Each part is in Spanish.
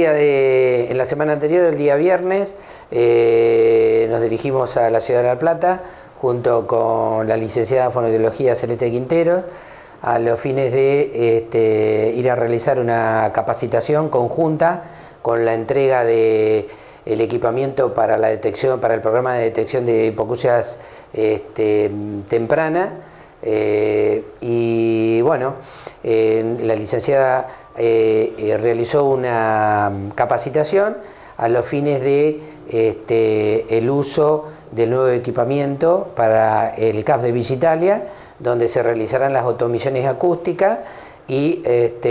en la semana anterior, el día viernes, nos dirigimos a la ciudad de La Plata junto con la licenciada en Fonoaudiología Celeste Quintero a los fines de ir a realizar una capacitación conjunta con la entrega de el equipamiento para la detección, para el programa de detección de hipoacusias temprana. Y bueno, la licenciada realizó una capacitación a los fines de el uso del nuevo equipamiento para el CAF de Villa Italia, donde se realizarán las automisiones acústicas y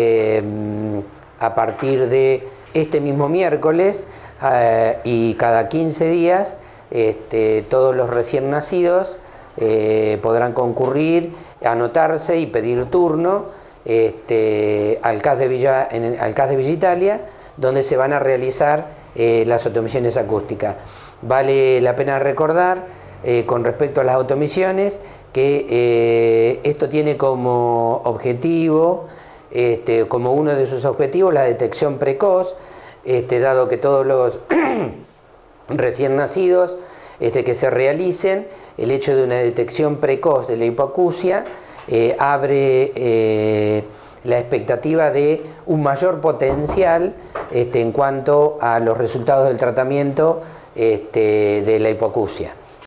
a partir de este mismo miércoles y cada 15 días todos los recién nacidos podrán concurrir, anotarse y pedir turno al CAF de Villa Italia, donde se van a realizar las automisiones acústicas. Vale la pena recordar con respecto a las automisiones que esto tiene como objetivo, como uno de sus objetivos, la detección precoz, dado que todos los recién nacidos que se realicen, el hecho de una detección precoz de la hipoacusia abre la expectativa de un mayor potencial en cuanto a los resultados del tratamiento de la hipoacusia.